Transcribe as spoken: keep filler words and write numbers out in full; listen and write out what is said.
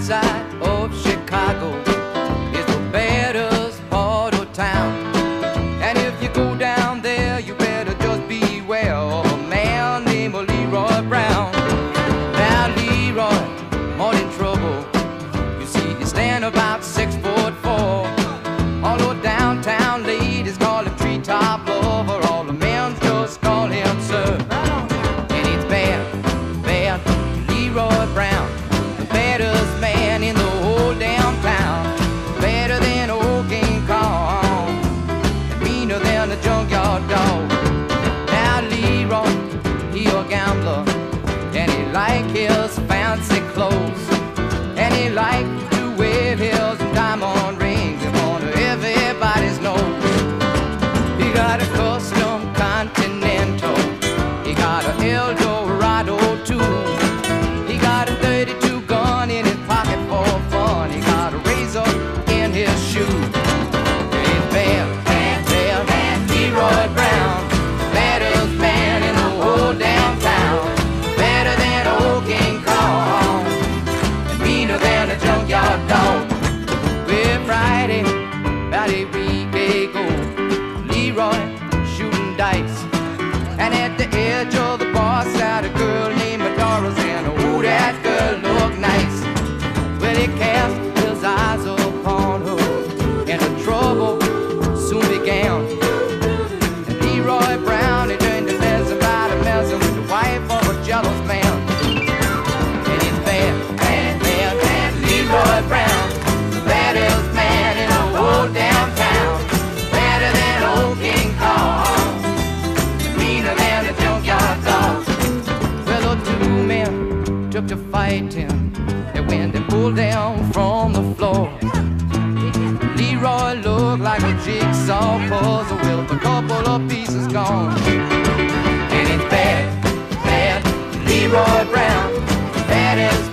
south side of Chicago is the baddest part of town. And if you go down there, you better just beware of a man named Leroy Brown. Now Leroy, more in trouble. You see, he stand about six foot four. All the downtown ladies call him Treetop Lover. All the men just call him Sir. And it's bad, bad Leroy Brown, the baddest man in the whole damn town. Better than old King Kong, and meaner than a junkyard dog. Now Leroy, he a gambler, and he like his fancy clothes, and he like to wear his diamond rings in front of everybody's nose. He got a custom Continental, he got a Dorado too. He got a thirty-two gun in his pocket for fun. He got a razor in his shoe. He's bad, bad, bad, bad Leroy Brown, baddest man in the whole damn town. Better than old King Kong, and meaner than a junkyard dog. Well, Friday, about a week ago, Leroy shooting dice, and at the edge of the bar sat a girl named Dorado, and oh, that girl looked nice. Well, he cast his eyes upon her, and the trouble soon began. And Leroy Brown, he turned to messing about and messing with the wife of a jealous man. And it's bad, bad, bad, bad Leroy Brown, the baddest man in the whole damn town. Better than old King Kong, meaner than a junkyard dog. Well, the two men took to fighting. They went and pulled down from the floor. Leroy looked like a jigsaw puzzle with a couple of pieces gone. And it's bad, bad Leroy Brown, baddest